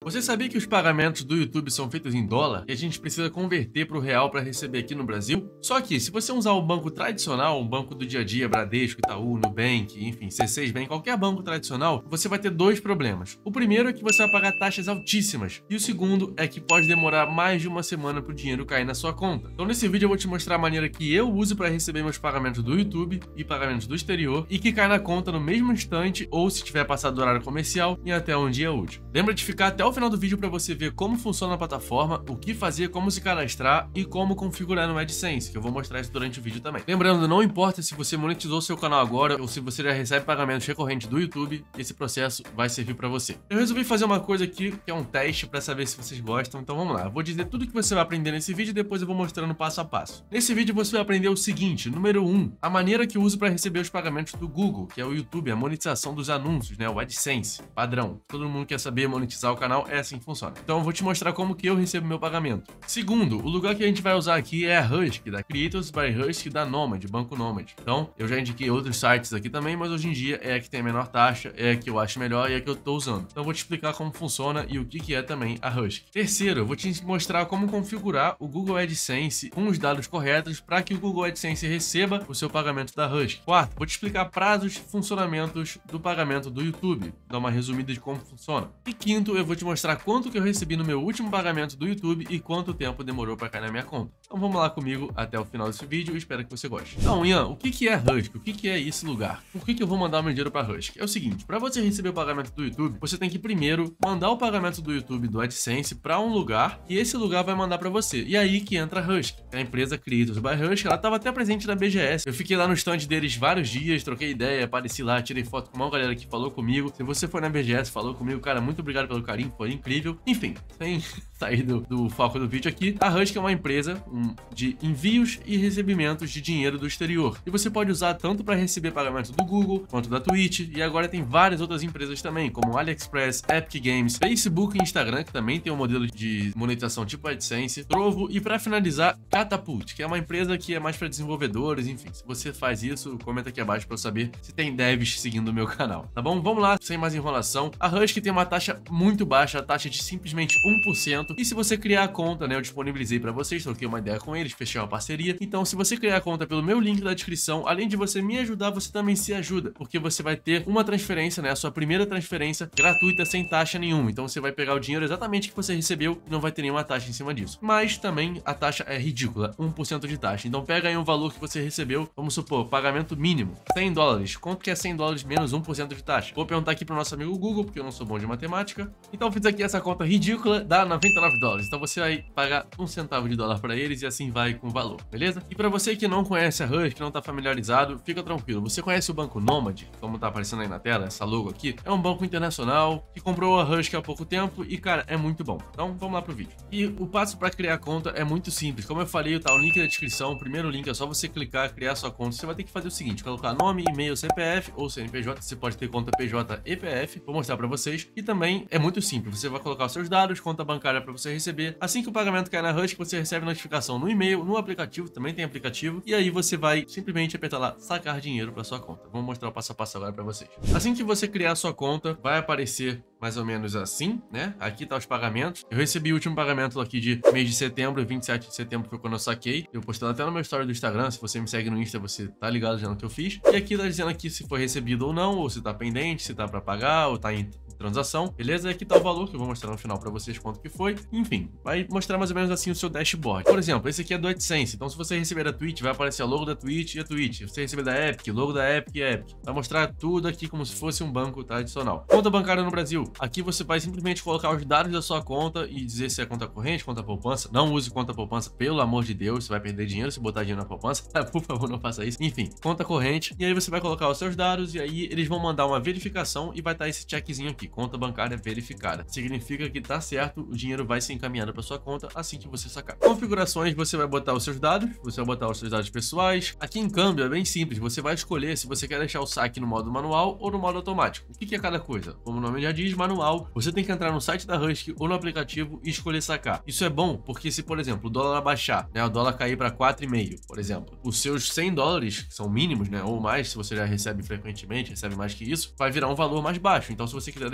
Você sabia que os pagamentos do YouTube são feitos em dólar e a gente precisa converter para o real para receber aqui no Brasil? Só que, se você usar o banco tradicional, um banco do dia a dia, Bradesco, Itaú, Nubank, enfim, C6 Bank, qualquer banco tradicional, você vai ter dois problemas. O primeiro é que você vai pagar taxas altíssimas e o segundo é que pode demorar mais de uma semana para o dinheiro cair na sua conta. Então, nesse vídeo eu vou te mostrar a maneira que eu uso para receber meus pagamentos do YouTube e pagamentos do exterior e que cai na conta no mesmo instante ou se tiver passado do horário comercial em até um dia útil. Lembra de ficar até o final do vídeo para você ver como funciona a plataforma, o que fazer, como se cadastrar e como configurar no AdSense, que eu vou mostrar isso durante o vídeo também. Lembrando, não importa se você monetizou seu canal agora ou se você já recebe pagamentos recorrentes do YouTube, esse processo vai servir para você. Eu resolvi fazer uma coisa aqui que é um teste para saber se vocês gostam, então vamos lá. Eu vou dizer tudo que você vai aprender nesse vídeo e depois eu vou mostrando passo a passo. Nesse vídeo você vai aprender o seguinte: número 1, a maneira que eu uso para receber os pagamentos do Google, que é o YouTube, a monetização dos anúncios, né, o AdSense, padrão. Todo mundo quer saber monetizar o canal, é assim que funciona. Então eu vou te mostrar como que eu recebo meu pagamento. Segundo, o lugar que a gente vai usar aqui é a Husky, da Creators by Husky, da Nomad, Banco Nomad. Então, eu já indiquei outros sites aqui também, mas hoje em dia é a que tem a menor taxa, é a que eu acho melhor e é a que eu tô usando. Então eu vou te explicar como funciona e o que é também a Husky. Terceiro, eu vou te mostrar como configurar o Google AdSense com os dados corretos para que o Google AdSense receba o seu pagamento da Husky. Quarto, vou te explicar prazos e funcionamentos do pagamento do YouTube, dar uma resumida de como funciona. E quinto, eu vou te mostrar quanto que eu recebi no meu último pagamento do YouTube e quanto tempo demorou para cair na minha conta. Então vamos lá comigo até o final desse vídeo e espero que você goste. Então, Ian, o que é Husky? O que é esse lugar? Por que eu vou mandar o meu dinheiro para Husky? É o seguinte, para você receber o pagamento do YouTube, você tem que primeiro mandar o pagamento do YouTube do AdSense para um lugar e esse lugar vai mandar para você. E aí que entra a Husky, a empresa Creators by Husky. Ela estava até presente na BGS. Eu fiquei lá no stand deles vários dias, troquei ideia, apareci lá, tirei foto com uma galera que falou comigo. Se você foi na BGS, falou comigo, cara, muito obrigado pelo carinho, foi incrível. Enfim, sem sair do foco do vídeo aqui, a Husky é uma empresa de envios e recebimentos de dinheiro do exterior. E você pode usar tanto para receber pagamento do Google, quanto da Twitch, e agora tem várias outras empresas também, como AliExpress, Epic Games, Facebook e Instagram, que também tem um modelo de monetização tipo AdSense, Trovo e para finalizar, Catapult, que é uma empresa que é mais para desenvolvedores, enfim. Se você faz isso, comenta aqui abaixo para eu saber se tem devs seguindo o meu canal, tá bom? Vamos lá, sem mais enrolação. A Husky tem uma taxa muito baixa, a taxa de simplesmente 1%. E se você criar a conta, né, eu disponibilizei para vocês, troquei uma ideia com eles, fechei uma parceria. Então, se você criar a conta pelo meu link da descrição, além de você me ajudar, você também se ajuda, porque você vai ter uma transferência, né, a sua primeira transferência gratuita, sem taxa nenhuma. Então, você vai pegar o dinheiro exatamente que você recebeu e não vai ter nenhuma taxa em cima disso. Mas também a taxa é ridícula, 1% de taxa. Então, pega aí um valor que você recebeu, vamos supor, pagamento mínimo, $100. Quanto que é $100 menos 1% de taxa? Vou perguntar aqui pro nosso amigo Google, porque eu não sou bom de matemática. Então, fiz aqui essa conta ridícula, dá $99. Então você vai pagar $1 para eles e assim vai com o valor, beleza? E para você que não conhece a Husky, que não tá familiarizado, fica tranquilo. Você conhece o Banco Nomad, como tá aparecendo aí na tela, essa logo aqui? É um banco internacional que comprou a Husky há pouco tempo e, cara, é muito bom. Então vamos lá pro vídeo. E o passo para criar a conta é muito simples. Como eu falei, tá o link na descrição. O primeiro link é só você clicar, criar sua conta. Você vai ter que fazer o seguinte: colocar nome, e-mail, CPF ou CNPJ. Você pode ter conta PJ e PF. Vou mostrar para vocês. E também é muito simples. Você vai colocar os seus dados, conta bancária para você receber. Assim que o pagamento cair na Husky, você recebe notificação no e-mail, no aplicativo, também tem aplicativo, e aí você vai simplesmente apertar lá, sacar dinheiro para sua conta. Vou mostrar o passo a passo agora para vocês. Assim que você criar a sua conta, vai aparecer mais ou menos assim, né? Aqui tá os pagamentos. Eu recebi o último pagamento aqui de mês de setembro, 27 de setembro foi quando eu saquei. Eu postei até no meu story do Instagram, se você me segue no Insta, você tá ligado já no que eu fiz. E aqui tá dizendo aqui se foi recebido ou não, ou se tá pendente, se tá para pagar, ou tá em transação, beleza? E aqui tá o valor que eu vou mostrar no final pra vocês quanto que foi. Enfim, vai mostrar mais ou menos assim o seu dashboard. Por exemplo, esse aqui é do AdSense. Então, se você receber da Twitch, vai aparecer a logo da Twitch e a Twitch. Se você receber da Epic, logo da Epic e Epic. Vai mostrar tudo aqui como se fosse um banco tradicional. Conta bancária no Brasil. Aqui você vai simplesmente colocar os dados da sua conta e dizer se é conta corrente, conta poupança. Não use conta poupança, pelo amor de Deus. Você vai perder dinheiro se botar dinheiro na poupança. Por favor, não faça isso. Enfim, conta corrente. E aí você vai colocar os seus dados e aí eles vão mandar uma verificação e vai estar esse checkzinho aqui. Conta bancária verificada. Significa que tá certo, o dinheiro vai ser encaminhado para sua conta assim que você sacar. Configurações, você vai botar os seus dados, você vai botar os seus dados pessoais. Aqui em câmbio é bem simples, você vai escolher se você quer deixar o saque no modo manual ou no modo automático. O que é cada coisa? Como o nome já diz, manual, você tem que entrar no site da Husky ou no aplicativo e escolher sacar. Isso é bom porque se, por exemplo, o dólar abaixar, né, o dólar cair para 4,5, por exemplo, os seus $100, que são mínimos, né, ou mais, se você já recebe frequentemente, recebe mais que isso, vai virar um valor mais baixo. Então, se você quiser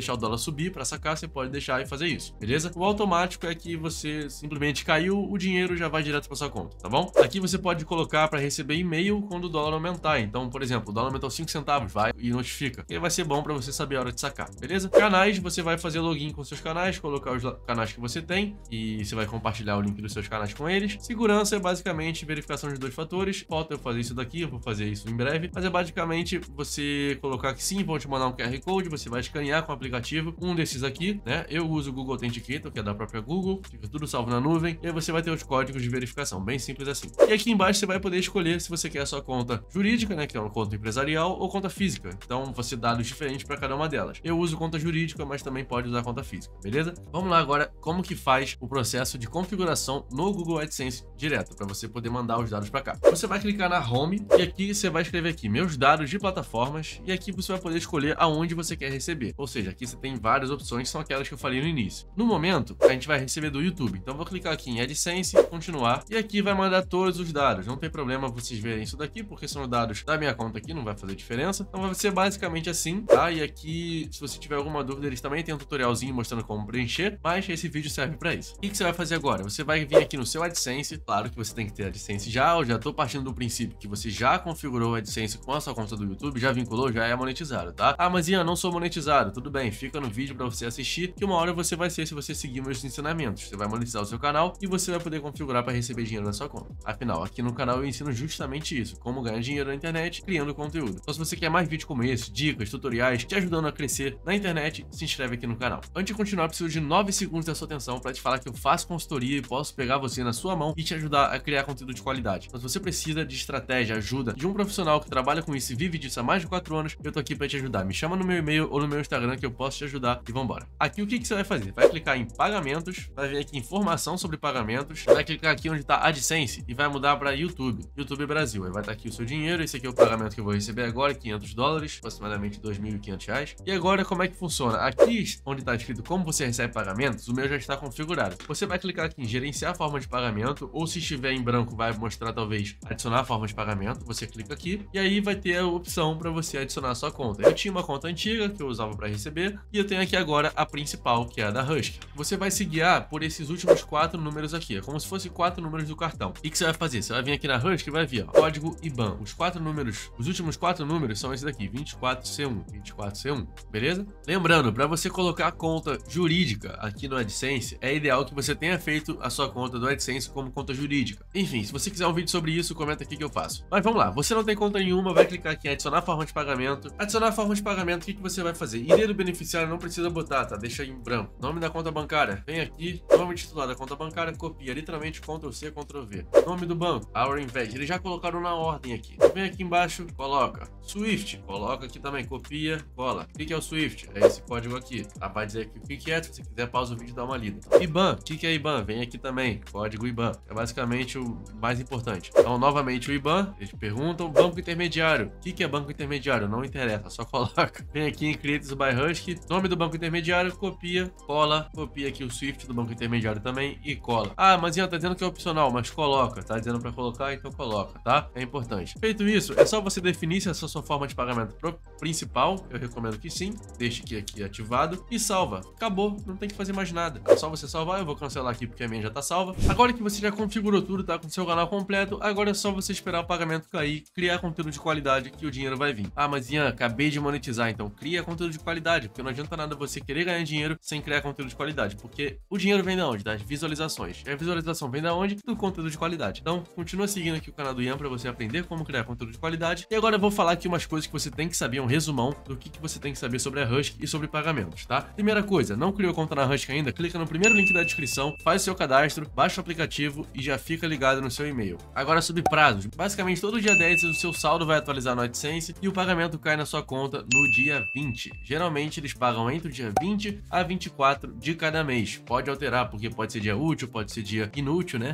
deixar o dólar subir para sacar, você pode deixar e fazer isso, beleza? O automático é que você simplesmente caiu, o dinheiro já vai direto para sua conta, tá bom? Aqui você pode colocar para receber e-mail quando o dólar aumentar. Então, por exemplo, o dólar aumentou 5 centavos, vai e notifica. E aí vai ser bom para você saber a hora de sacar, beleza? Canais, você vai fazer login com seus canais, colocar os canais que você tem e você vai compartilhar o link dos seus canais com eles. Segurança é basicamente verificação de 2 fatores. Falta eu fazer isso daqui, eu vou fazer isso em breve, mas é basicamente você colocar que sim, vão te mandar um QR Code, você vai escanear com o aplicativo, um desses aqui, né? Eu uso o Google Authenticator, que é da própria Google, fica tudo salvo na nuvem, e aí você vai ter os códigos de verificação, bem simples assim. E aqui embaixo você vai poder escolher se você quer a sua conta jurídica, né, que é uma conta empresarial, ou conta física. Então, você dá dados diferentes para cada uma delas. Eu uso conta jurídica, mas também pode usar conta física, beleza? Vamos lá agora, como que faz o processo de configuração no Google AdSense direto, para você poder mandar os dados para cá. Você vai clicar na Home e aqui você vai escrever aqui, meus dados de plataformas, e aqui você vai poder escolher aonde você quer receber. Ou seja, aqui você tem várias opções, são aquelas que eu falei no início. No momento, a gente vai receber do YouTube. Então, vou clicar aqui em AdSense, continuar, e aqui vai mandar todos os dados. Não tem problema vocês verem isso daqui, porque são dados da minha conta aqui, não vai fazer diferença. Então, vai ser basicamente assim, tá? E aqui, se você tiver alguma dúvida, eles também tem um tutorialzinho mostrando como preencher, mas esse vídeo serve para isso. O que você vai fazer agora? Você vai vir aqui no seu AdSense, claro que você tem que ter AdSense já, eu já tô partindo do princípio que você já configurou o AdSense com a sua conta do YouTube, já vinculou, já é monetizado, tá? Ah, mas Ian, não sou monetizado. Tudo bem, fica no vídeo para você assistir, que uma hora você vai ser se você seguir meus ensinamentos. Você vai monetizar o seu canal e você vai poder configurar para receber dinheiro na sua conta. Afinal, aqui no canal eu ensino justamente isso, como ganhar dinheiro na internet criando conteúdo. Então, se você quer mais vídeos como esse, dicas, tutoriais, te ajudando a crescer na internet, se inscreve aqui no canal. Antes de continuar, eu preciso de 9 segundos da sua atenção para te falar que eu faço consultoria e posso pegar você na sua mão e te ajudar a criar conteúdo de qualidade. Então, se você precisa de estratégia, ajuda de um profissional que trabalha com isso e vive disso há mais de 4 anos, eu tô aqui para te ajudar. Me chama no meu e-mail ou no meu Instagram que eu posso te ajudar e vambora. Aqui o que você vai fazer? Vai clicar em pagamentos, vai vir aqui informação sobre pagamentos, vai clicar aqui onde está AdSense e vai mudar para YouTube, YouTube Brasil. Aí vai estar aqui o seu dinheiro, esse aqui é o pagamento que eu vou receber agora, $500, aproximadamente R$2.500. E agora como é que funciona? Aqui onde está escrito como você recebe pagamentos, o meu já está configurado. Você vai clicar aqui em gerenciar a forma de pagamento, ou se estiver em branco vai mostrar talvez adicionar a forma de pagamento, você clica aqui e aí vai ter a opção para você adicionar a sua conta. Eu tinha uma conta antiga que eu usava para receber e eu tenho aqui agora a principal, que é a da Husky. Você vai se guiar por esses últimos 4 números aqui, é como se fosse 4 números do cartão. E o que você vai fazer? Você vai vir aqui na Husky e vai vir, ó, código IBAN. Os 4 números, os últimos 4 números são esses daqui, 24C1, 24C1, beleza? Lembrando, para você colocar a conta jurídica aqui no AdSense, é ideal que você tenha feito a sua conta do AdSense como conta jurídica. Enfim, se você quiser um vídeo sobre isso, comenta aqui que eu faço. Mas vamos lá, você não tem conta nenhuma, vai clicar aqui em adicionar forma de pagamento. Adicionar forma de pagamento, o que você vai fazer? ID do beneficiário não precisa botar, tá? Deixa em branco. Nome da conta bancária, vem aqui, nome titular da conta bancária, copia, literalmente Ctrl+C, Ctrl+V. Nome do banco, Our Invest, eles já colocaram na ordem aqui. Vem aqui embaixo, coloca Swift, coloca aqui também, copia, cola. O que é o Swift? É esse código aqui. Tá? Vai dizer aqui o que é, se você quiser pausa o vídeo e dá uma lida. IBAN, o que é IBAN? Vem aqui também, código IBAN. É basicamente o mais importante. Então, novamente o IBAN, eles perguntam, banco intermediário. O que é banco intermediário? Não interessa, só coloca. Vem aqui em Created by Husky, nome do banco intermediário, copia, cola, copia aqui o Swift do banco intermediário também e cola. Ah, mas Ian, tá dizendo que é opcional, mas coloca, tá dizendo pra colocar, então coloca, tá? É importante. Feito isso, é só você definir se essa é a sua forma de pagamento principal, eu recomendo que sim, deixe aqui ativado e salva. Acabou, não tem que fazer mais nada. É só você salvar, eu vou cancelar aqui porque a minha já tá salva. Agora que você já configurou tudo, tá com o seu canal completo, agora é só você esperar o pagamento cair, criar conteúdo de qualidade que o dinheiro vai vir. Ah, mas Ian, acabei de monetizar, então cria conteúdo de qualidade, porque não adianta nada você querer ganhar dinheiro sem criar conteúdo de qualidade, porque o dinheiro vem da onde? Das visualizações. E a visualização vem da onde? Do conteúdo de qualidade. Então, continua seguindo aqui o canal do Ian para você aprender como criar conteúdo de qualidade. E agora eu vou falar aqui umas coisas que você tem que saber, um resumão do que você tem que saber sobre a Husky e sobre pagamentos, tá? Primeira coisa, não criou conta na Husky ainda? Clica no primeiro link da descrição, faz o seu cadastro, baixa o aplicativo e já fica ligado no seu e-mail. Agora sobre prazos. Basicamente, todo dia 10 o seu saldo vai atualizar no AdSense e o pagamento cai na sua conta no dia 20. Geralmente, eles pagam entre o dia 20 a 24 de cada mês. Pode alterar, porque pode ser dia útil, pode ser dia inútil, né?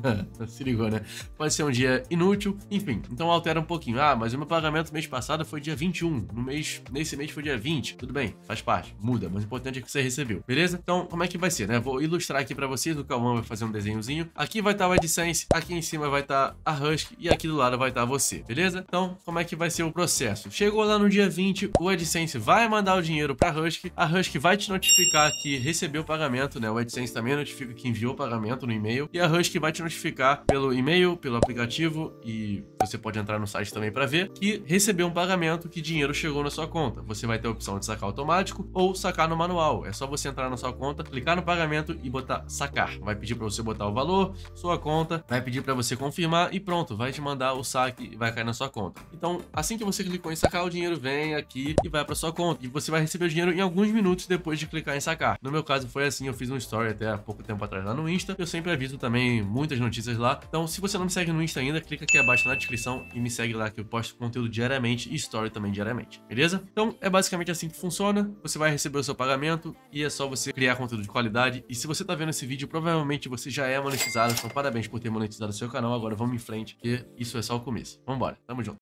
Se ligou, né? Pode ser um dia inútil, enfim. Então altera um pouquinho. Ah, mas o meu pagamento mês passado foi dia 21. Nesse mês foi dia 20. Tudo bem, faz parte, muda, mas o importante é que você recebeu, beleza? Então, como é que vai ser, né? Vou ilustrar aqui pra vocês, o Cauã vai fazer um desenhozinho. Aqui vai estar o AdSense, aqui em cima vai estar a Husky e aqui do lado vai estar você, beleza? Então, como é que vai ser o processo? Chegou lá no dia 20, o AdSense vai mandar o dinheiro dinheiro pra Husky. A Husky vai te notificar que recebeu o pagamento, né? O AdSense também notifica que enviou o pagamento no e-mail. E a Husky vai te notificar pelo e-mail, pelo aplicativo, e você pode entrar no site também para ver, que recebeu um pagamento, que dinheiro chegou na sua conta. Você vai ter a opção de sacar automático ou sacar no manual. É só você entrar na sua conta, clicar no pagamento e botar sacar. Vai pedir para você botar o valor, sua conta, vai pedir para você confirmar e pronto, vai te mandar o saque e vai cair na sua conta. Então, assim que você clicou em sacar, o dinheiro vem aqui e vai para sua conta. E você vai receber o dinheiro em alguns minutos depois de clicar em sacar. No meu caso foi assim, eu fiz um story até há pouco tempo atrás lá no Insta. Eu sempre aviso também muitas notícias lá. Então, se você não me segue no Insta ainda, clica aqui abaixo na descrição e me segue lá, que eu posto conteúdo diariamente e story também diariamente, beleza? Então, é basicamente assim que funciona. Você vai receber o seu pagamento e é só você criar conteúdo de qualidade. E se você tá vendo esse vídeo, provavelmente você já é monetizado. Então, parabéns por ter monetizado o seu canal. Agora vamos em frente, porque isso é só o começo. Vambora, tamo junto.